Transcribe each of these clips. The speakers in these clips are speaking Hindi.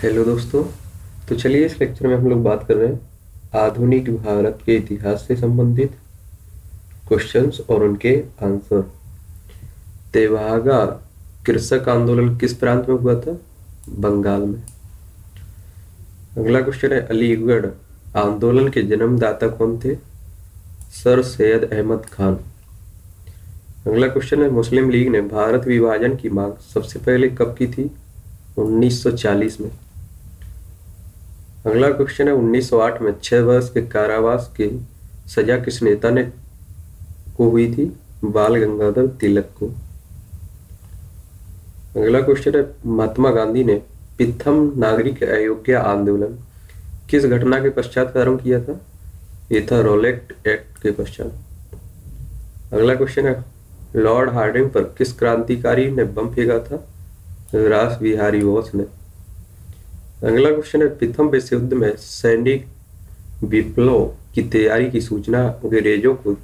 हेलो दोस्तों। तो चलिए इस लेक्चर में हम लोग बात कर रहे हैं आधुनिक भारत के इतिहास से संबंधित क्वेश्चंस और उनके आंसर। तेभागा कृषक आंदोलन किस प्रांत में हुआ था? बंगाल में। अगला क्वेश्चन है अलीगढ़ आंदोलन के जन्मदाता कौन थे? सर सैयद अहमद खान। अगला क्वेश्चन है मुस्लिम लीग ने भारत विभाजन की मांग सबसे पहले कब की थी? 1940 में। अगला क्वेश्चन है 1908 में 6 वर्ष के कारावास की सजा किस नेता ने को हुई थी? बाल गंगाधर तिलक को। अगला क्वेश्चन है महात्मा गांधी ने प्रथम नागरिक अयोग्य आंदोलन किस घटना के पश्चात प्रारंभ किया था? ये था रोलेट एक्ट के पश्चात। अगला क्वेश्चन है लॉर्ड हार्डिंग पर किस क्रांतिकारी ने बम फेंका था? रास बिहारी बोस ने। अगला क्वेश्चन है प्रथम विश्व युद्ध में सैनिक विप्लव की तैयारी की सूचना अंग्रेजों को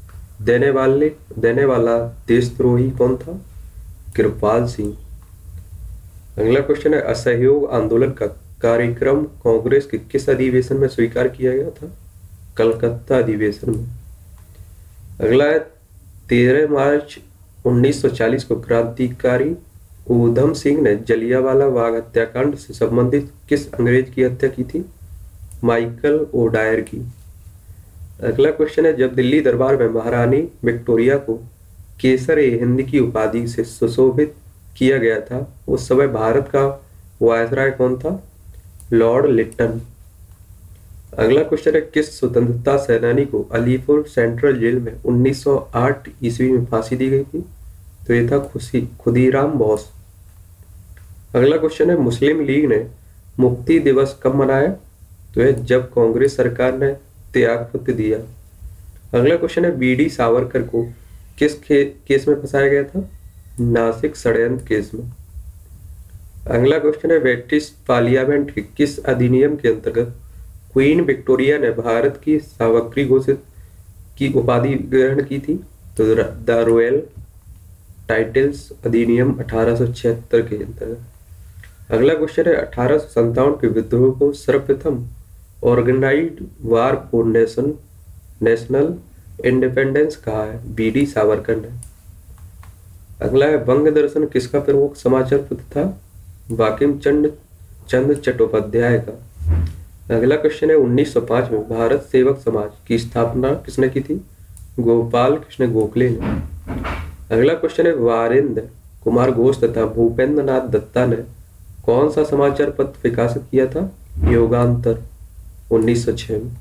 देने वाला देशद्रोही कौन था? कृपाल सिंह। अगला क्वेश्चन है असहयोग आंदोलन का कार्यक्रम कांग्रेस के किस अधिवेशन में स्वीकार किया गया था? कलकत्ता अधिवेशन में। अगला है 13 मार्च 1940 को क्रांतिकारी ऊधम सिंह ने जलियांवाला बाग हत्याकांड से संबंधित किस अंग्रेज की हत्या की थी? माइकल ओडायर की। अगला क्वेश्चन है जब दिल्ली दरबार में महारानी विक्टोरिया को केसर-ए-हिंद की उपाधि से सुशोभित किया गया था उस समय भारत का वायसराय कौन था? Lord Lytton. अगला क्वेश्चन है किस स्वतंत्रता सेनानी को अलीपुर सेंट्रल जेल में 1908 ईस्वी में फांसी दी गई थी? तो ये था खुदीराम बोस। अगला क्वेश्चन है मुस्लिम लीग ने मुक्ति दिवस कब मनाया? तो यह जब कांग्रेस सरकार ने त्यागपत्र दिया। अगला क्वेश्चन है बीडी सावरकर को किस केस में फंसाया गया था? नासिक षड्यंत्र केस में। अगला क्वेश्चन है ब्रिटिश पार्लियामेंट के किस अधिनियम के अंतर्गत क्वीन विक्टोरिया ने भारत की सावक्री घोषित की उपाधि ग्रहण की थी? तो द रॉयल टाइटल्स अधिनियम 1876 के अंतर्गत। अगला क्वेश्चन है 1857 के विद्रोह को सर्वप्रथम organised war for national independence कहा है? बीडी सावरकर ने। अगला है बंग दर्शन किसका प्रमुख समाचार पत्र था? बंकिम चंद्र चट्टोपाध्याय का। अगला क्वेश्चन है 1905 में भारत सेवक समाज की स्थापना किसने की थी? गोपाल कृष्ण गोखले ने। अगला क्वेश्चन है वारेंद्र कुमार घोष तथा भूपेंद्र नाथ दत्ता ने कौन सा समाचार पत्र प्रकाशित किया था? योगांतर 1906 में।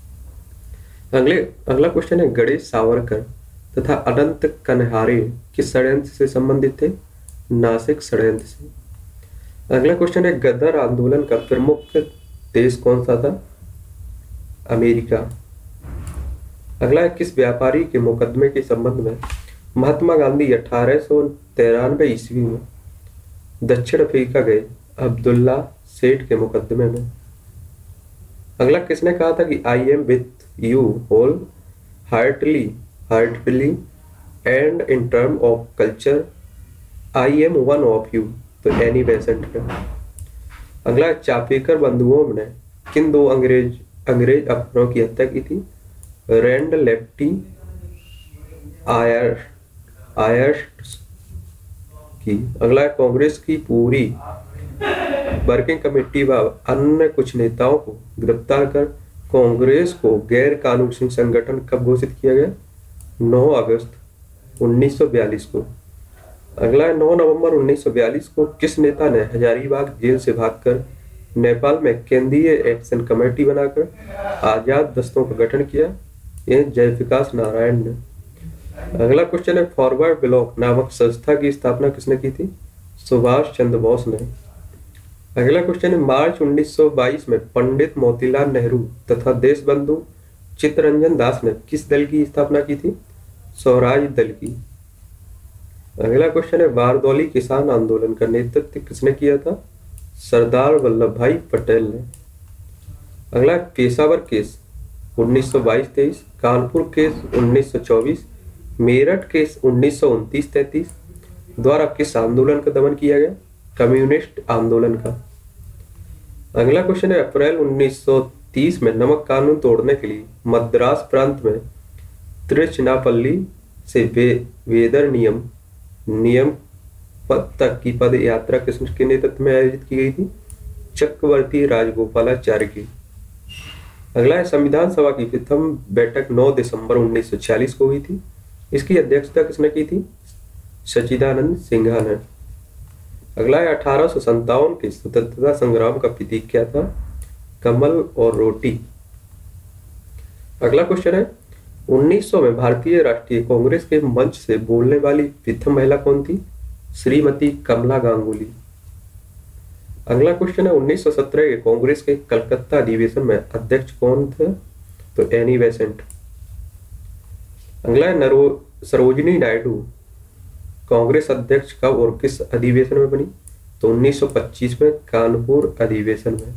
अगला क्वेश्चन है गणेश सावरकर तथा अनंत कनहारे किस षड्यंत्र से संबंधित थे? नासिक षड्यंत्र से। अगला क्वेश्चन है गदर आंदोलन का प्रमुख देश कौन सा था? अमेरिका। अगला है किस व्यापारी के मुकदमे के संबंध में महात्मा गांधी 1893 ईस्वी में दक्षिण अफ्रीका गए? अब्दुल्ला सेठ के मुकदमे में। अगला किसने कहा था कि I am with you whole heartily and in term of culture I am one of you? तो एनी बेसेंट का। अगला चापेकर बंधुओं ने किन दो अंग्रेज अफसरों की हत्या की थी? रैंड लेफ्टी आयर्स की। अगला है कांग्रेस की पूरी वर्किंग कमेटी व अन्य कुछ नेताओं को गिरफ्तार कर कांग्रेस को गैर कानूनी संगठन कब घोषित किया गया? 9 अगस्त 1942 को। अगला है 9 नवंबर 1942 को किस नेता ने हजारीबाग जेल से भागकर नेपाल में केंद्रीय एक्शन कमेटी बनाकर आजाद दस्तों का गठन किया? यह जयप्रकाश नारायण ने। अगला क्वेश्चन है फॉरवर्ड ब्लॉक नामक संस्था की स्थापना किसने की थी? सुभाष चंद्र बोस ने। अगला क्वेश्चन है मार्च 1922 में पंडित मोतीलाल नेहरू तथा देशबंधु चित्तरंजन दास ने किस दल की स्थापना की थी? स्वराज दल की। अगला क्वेश्चन है बारदौली किसान आंदोलन का नेतृत्व किसने किया था? सरदार वल्लभ भाई पटेल ने। अगला Peshawar case 1922-23, Kanpur case 1924, Meerut case 1929-33 द्वारा किस आंदोलन का दमन किया गया? कम्युनिस्ट आंदोलन का। अगला क्वेश्चन है, अप्रैल 1930 में नमक कानून तोड़ने के लिए मद्रास प्रांत में त्रिचनापल्ली से वेदर नियम पद तक की पद यात्रा किसके नेतृत्व में आयोजित की गई थी? चक्रवर्ती राजगोपालाचार्य की। अगला है, संविधान सभा की प्रथम बैठक 9 दिसंबर 1946 को हुई थी। इसकी अध्यक्षता किसने की थी? सच्चिदानंद सिन्हा ने। अगला है, 1857 के स्वतंत्रता संग्राम का प्रतीक क्या था? कमल और रोटी। अगला क्वेश्चन है, 1900 में भारतीय राष्ट्रीय कांग्रेस के मंच से बोलने वाली प्रथम महिला कौन थी? श्रीमती कमला गांगुली। अगला क्वेश्चन है, 1917 के कांग्रेस के कलकत्ता अधिवेशन में अध्यक्ष कौन थे? तो एनी बेसेंट। अगला है, सरोजिनी नायडू कांग्रेस अध्यक्ष कब और किस अधिवेशन में बनी? तो 1925 में कानपुर अधिवेशन में।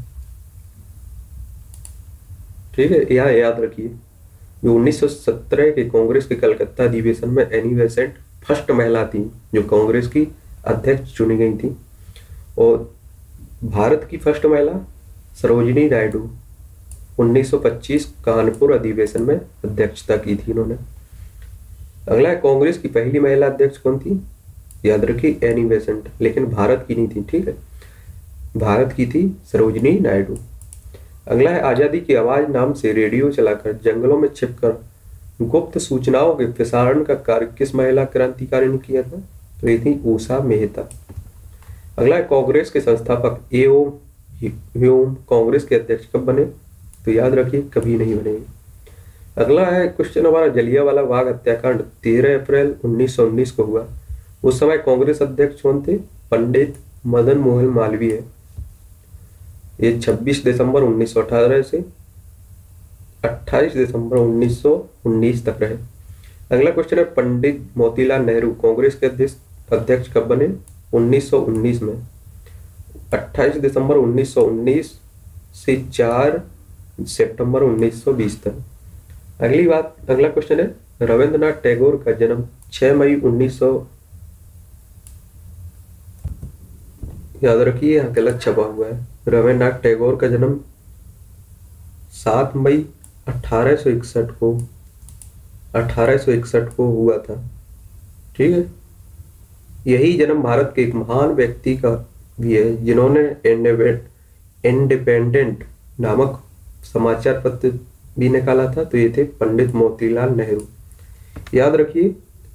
ठीक है, यह याद रखिए, जो 1917 के कांग्रेस के कलकत्ता अधिवेशन में एनी बेसेंट फर्स्ट महिला थी जो कांग्रेस की अध्यक्ष चुनी गई थी, और भारत की फर्स्ट महिला सरोजिनी नायडू 1925 कानपुर अधिवेशन में अध्यक्षता की थी इन्होंने। अगला है, कांग्रेस की पहली महिला अध्यक्ष कौन थी? याद रखिए एनी बेसेंट, लेकिन भारत की नहीं थी। ठीक है, भारत की थी सरोजिनी नायडू। अगला है, आजादी की आवाज नाम से रेडियो चलाकर जंगलों में छिपकर गुप्त सूचनाओं के प्रसारण का कार्य किस महिला क्रांतिकारी ने किया था? तो ये थी उषा मेहता। अगला है, कांग्रेस के संस्थापक एओम ह्यूम कांग्रेस के अध्यक्ष कब बने? तो याद रखिए कभी नहीं बनेंगे। अगला है क्वेश्चन हमारा, जलियांवाला बाग हत्याकांड 13 अप्रैल 1919 को हुआ। उस समय कांग्रेस अध्यक्ष कौन थे? पंडित मदन मोहन मालवीय। ये 26 दिसंबर 1918 से 28 दिसंबर 1919 तक रहे। अगला क्वेश्चन है, पंडित मोतीलाल नेहरू कांग्रेस के अध्यक्ष कब बने? 1919 में। 28 दिसंबर 1919 से 4 सितंबर 1920 तक। अगला क्वेश्चन है, रविंद्रनाथ टैगोर का जन्म 6 मई 1900, याद रखिए यहाँ गलत छपा हुआ है। रविंद्रनाथ टैगोर का जन्म 7 मई 1861 को हुआ था। ठीक है, यही जन्म भारत के एक महान व्यक्ति का भी है जिन्होंने इंडिपेंडेंट नामक समाचार पत्र भी निकाला था। तो ये थे पंडित मोतीलाल नेहरू। याद रखिए,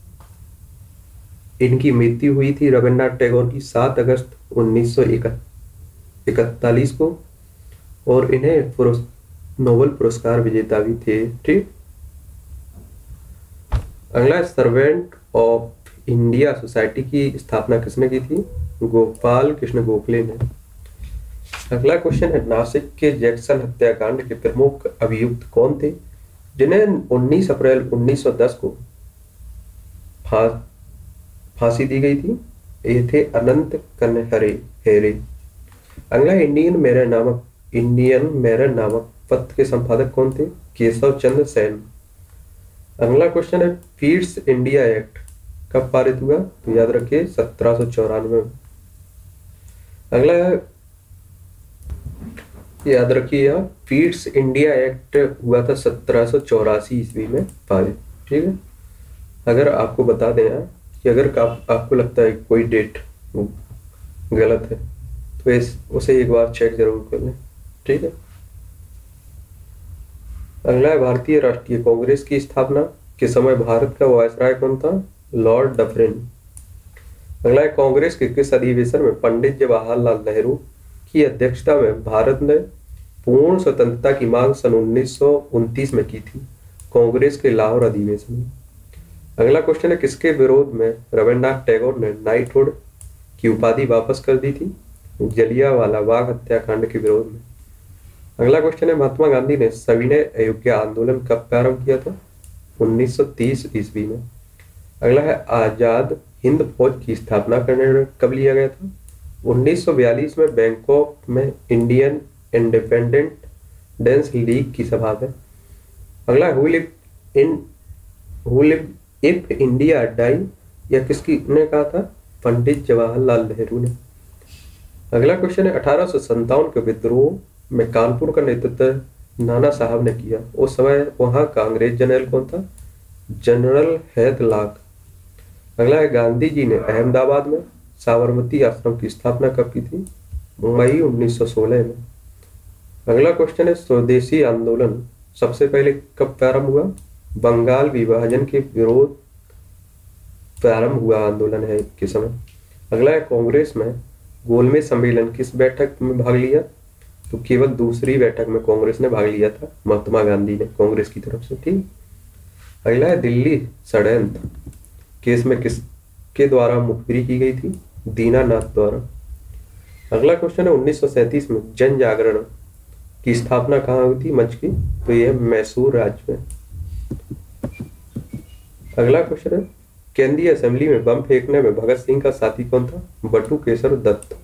इनकी मृत्यु हुई थी रविंद्रनाथ टैगोर की 7 अगस्त 1941 को, और इन्हें नोबेल पुरस्कार विजेता भी थे। ठीक, अगला, सर्वेंट ऑफ इंडिया सोसाइटी की स्थापना किसने की थी? गोपाल कृष्ण गोखले ने। अगला क्वेश्चन है, नासिक के जैक्सन हत्याकांड के प्रमुख अभियुक्त कौन थे जिन्हें 19 अप्रैल 1910 को फांसी दी गई थी? ये थे अनंत कनहरे। अगला, इंडियन मेरर नामक पत्र के संपादक कौन थे? केशव चंद्र सेन। अगला क्वेश्चन है, फीड्स इंडिया एक्ट कब पारित हुआ? तो याद रखिए 1794 में। अगला याद रखिए, यहाँ फीड्स इंडिया एक्ट हुआ था 1784 ईस्वी में पारित। ठीक है, अगर आपको बता दें यहाँ कि अगर आपको लगता है कोई डेट गलत है तो उसे एक बार चेक जरूर कर लें। ठीक है, अगला है, भारतीय राष्ट्रीय कांग्रेस की स्थापना के समय भारत का वायसराय कौन था? Lord Dufferin. अगला है, कांग्रेस के किस अधिवेशन में पंडित जवाहरलाल नेहरू की अध्यक्षता में भारत ने पूर्ण स्वतंत्रता की मांग सन 1929 में की थी? कांग्रेस के लाहौर अधिवेशन में। अगला क्वेश्चन है, किसके विरोध में रविंद्रनाथ टैगोर ने नाइटहुड की उपाधि वापस कर दी थी? जलियांवाला बाग हत्याकांड के विरोध में। अगला क्वेश्चन है, महात्मा गांधी ने सविनय अवज्ञा आंदोलन कब प्रारंभ किया था? 1930 ईस्वी में। अगला है, आजाद हिंद फौज की स्थापना करने में कब लिया गया था? 1942 में बैंकॉक में इंडियन इंडिपेंडेंस लीग की सभा में। अगला, who live if India die, यह किसकी ने कहा था? पंडित जवाहरलाल नेहरू ने। अगला क्वेश्चन है 1857 के विद्रोह में कानपुर का नेतृत्व नाना साहब ने किया। उस समय वहां का अंग्रेज जनरल कौन था? General Havelock. अगला है गांधी जी ने अहमदाबाद में साबरमती आश्रम की स्थापना कब की थी? मई 1916 में। अगला क्वेश्चन है स्वदेशी आंदोलन सबसे पहले कब प्रारंभ हुआ? बंगाल विभाजन के विरोध प्रारंभ हुआ आंदोलन है के समय। अगला है कांग्रेस में गोलमेज सम्मेलन किस बैठक में भाग लिया? तो केवल दूसरी बैठक में कांग्रेस ने भाग लिया था, महात्मा गांधी ने कांग्रेस की तरफ से। ठीक। अगला है दिल्ली षड्यंत्र केस में किसके द्वारा मुखबिरी की गई थी? दीनानाथ द्वारा। अगला क्वेश्चन है 1937 में जन जागरण की स्थापना कहाँ हुई थी मंच की? तो यह मैसूर राज्य में। अगला क्वेश्चन है केंद्रीय असेंबली में बम फेंकने में भगत सिंह का साथी कौन था? बटू केशर दत्त।